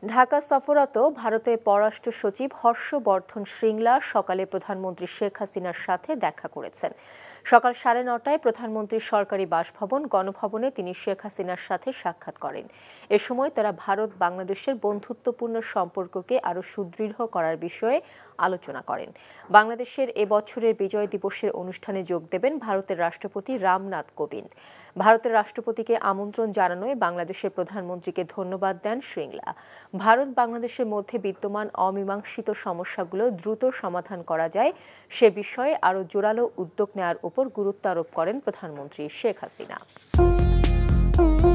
ঢাকা সফররত ভারতের পররাষ্ট্র সচিব হর্ষবর্ধন শ্রিংলা সকালে প্রধানমন্ত্রী শেখ হাসিনার সাথে দেখা করেছেন। সকাল 9:30টায় প্রধানমন্ত্রীর সরকারি বাসভবন গণভবনে তিনি শেখ হাসিনার সাথে সাক্ষাৎ করেন। এ সময় তারা ভারত বাংলাদেশের বন্ধুত্বপূর্ণ সম্পর্ককে আরও সুদৃঢ় করার বিষয়ে আলোচনা করেন। বাংলাদেশের এবছরের বিজয় দিবসের অনুষ্ঠানে যোগ দেবেন ভারতের রাষ্ট্রপতি রামনাথ কোবিন্দ। ভারতের রাষ্ট্রপতিকে আমন্ত্রণ জানানোয় বাংলাদেশের প্রধানমন্ত্রীকে ধন্যবাদ দেন শ্রিংলা। ভারত বাংলাদেশের মধ্যে বিদ্যমান অমীমাংসিত সমস্যাগুলো দ্রুত সমাধান করা যায় সে বিষয়ে আরও জোরালো উদ্যোগ নেওয়ার উপর গুরুত্ব আরোপ করেন প্রধানমন্ত্রী শেখ হাসিনা।